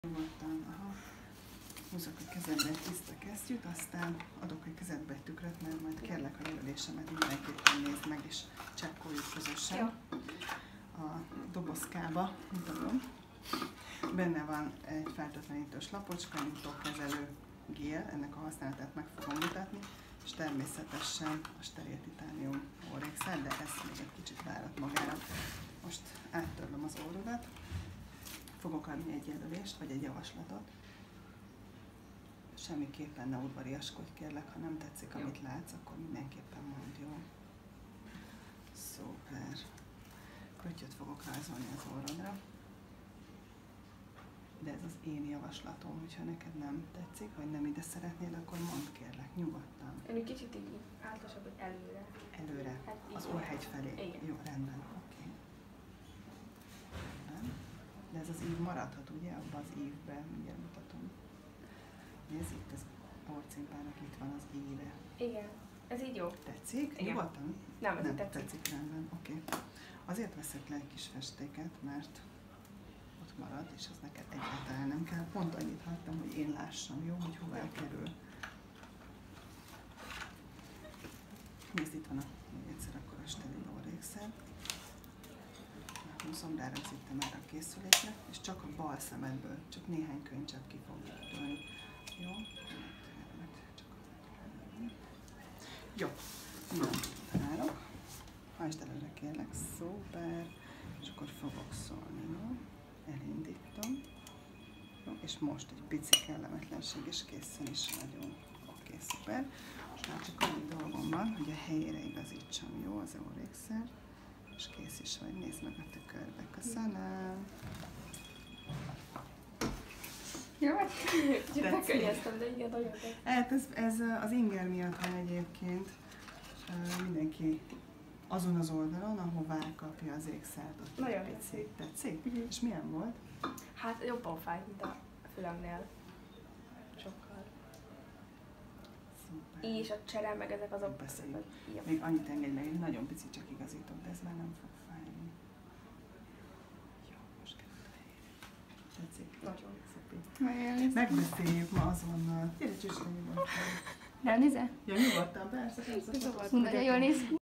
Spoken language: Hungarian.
Nyugodtan, húzok a kezedbe egy tiszta kesztyűt, aztán adok a kezedbe egy tükröt, mert majd kérlek a jelölésemet mindenképpen nézd meg, és csekkoljuk közösen. Jó. A dobozkába mutatom. Benne van egy fertőtlenítős lapocska, nyitókezelő gél, ennek a használatát meg fogom mutatni, és természetesen a steril titánium órékszer, de ez még egy kicsit várat magára. Most áttörlöm az orrodat, fogok adni egy jelölést, vagy egy javaslatot. Semmiképpen ne udvariaskodj, kérlek, ha nem tetszik, amit látsz, akkor mindenképpen mondd, jó? Szuper. Pöttyöt fogok rajzolni az orrodra. De ez az én javaslatom, hogyha neked nem tetszik, vagy nem ide szeretnél, akkor mondd, kérlek, nyugodtan. Én egy kicsit így általánosabb, hogy előre. Előre? Hát az orrhegy felé? Igen. Jó, rendben, oké. De ez az ív maradhat, ugye, abban az ívben, mindjárt mutatom. Nézd, itt az orcimpának itt van az íve. Igen, ez így jó. Tetszik? Igen. Nyugodtan? Nem, ez Nem tetszik. rendben, oké. Azért veszek le egy kis festéket, mert ott marad, és az neked egyáltalán nem kell. Pont annyit hagytam, hogy én lássam, jó, hogy hová kerül. Nézd, itt van még egyszer akkor a steril órékszer. Húzom, rárögzítem már a készülékre, és csak a bal szemedből, csak néhány könycsepp ki fog törni. Jó? Jó, na, találok. Hajtsd előre, kérlek, szuper. És akkor fogok szólni, jó? Elindítom. Jó, és most egy pici kellemetlenség, és készen is vagyunk. Oké, szuper. Most már csak annyi dolgom van, hogy a helyére igazítsam, jó, az órékszer. És kész is vagy, nézd meg a tükörbe. Köszönöm. Jó, kicsit megkönnyeztem, de igen, nagyon tetszik. Hát ez az inger miatt van egyébként. Mindenki azon az oldalon, ahová kapja az ékszert, ott nagyon tetszik. Tetszik? Uh-huh. És milyen volt? Hát jobban fájt, mint a fülemnél. Sokkal. Szuper. És a csere, meg ezek azok. Beszéljünk. Jó. Még annyit engedj meg, egy nagyon pici csak igazítok, de ez már nem fog fájni. Jó, most került a helyére. Tetszik? Nagyon. Szupi. Megbeszéljük ma azonnal. Gyere, csüss, nyugodtan. Ránézel? Ja, nyugodtan, persze, persze. Nagyon jól néz ki.